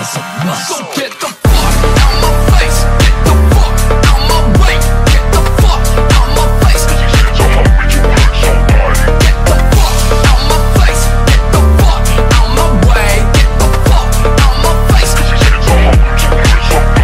is a must. So get the fuck out my face. Get the fuck out my way. Get the fuck out my face. Cause these hands are hungry to hurt somebody. Get the fuck out my face. Get the fuck out my way. Get the fuck out my face. Cause these hands are hungry to hurt somebody.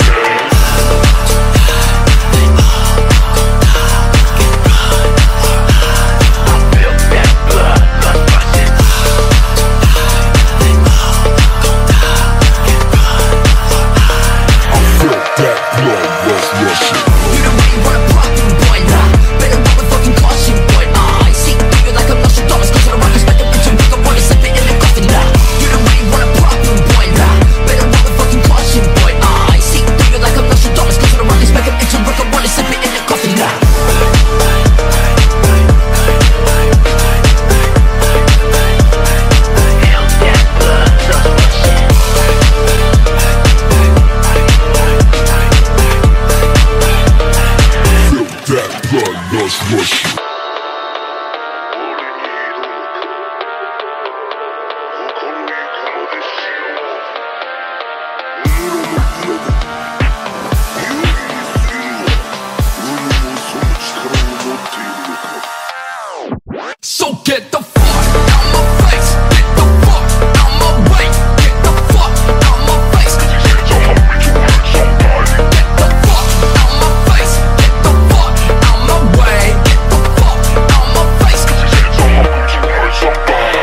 So get the fuck out my face. Get the fuck out my way. Get the fuck out my face. Cause these hands are hungry to hurt somebody. Get the fuck out my face. Get the fuck out my way. Get the fuck out my face. Cause these hands are hungry to hurt somebody.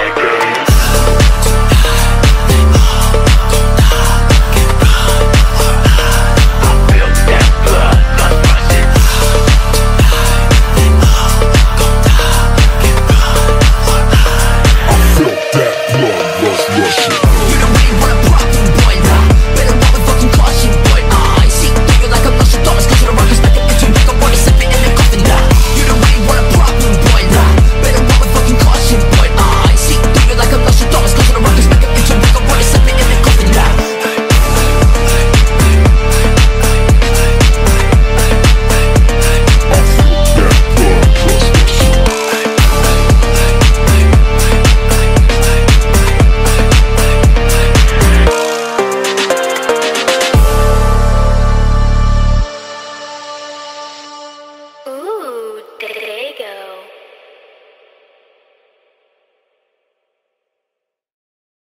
I feel that blood rushing. You don't really wanna pop.